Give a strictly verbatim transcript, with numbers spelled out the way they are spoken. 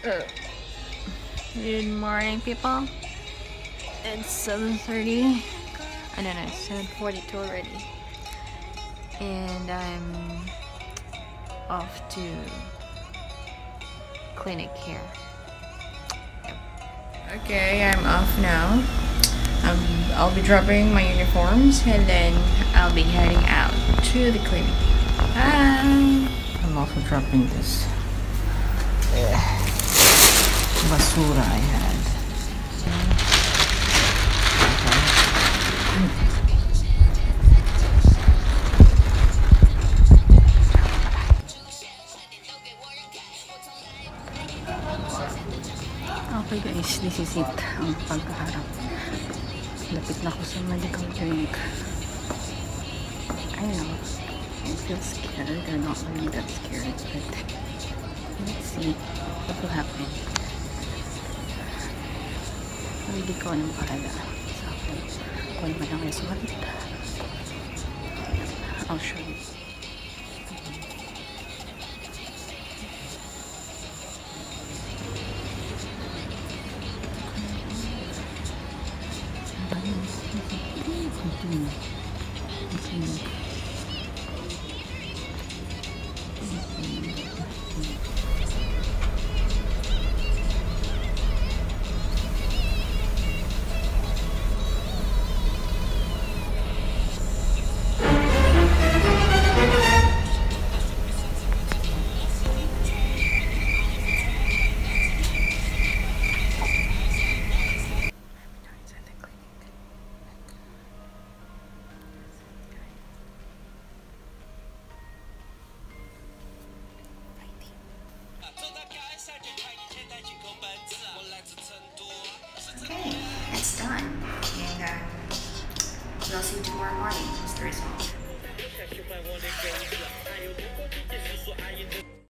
Good morning, people. It's seven thirty. I don't know, seven forty-two already. And I'm off to clinic here. Yep. Okay, I'm off now. Um, I'll be dropping my uniforms and then I'll be heading out to the clinic. Bye! I'm also dropping this uh, basura I had. Okay guys, this is it, ang pagkaharap. Lapit na ako sa medical clinic. I know, I feel scared. I'm not really that scared, but let's see what will happen. Hindi ko anong pahala sa akin. Kung ano man ang result, I'll show you. Okay, it's done, and um, we'll see you tomorrow morning. It's the result.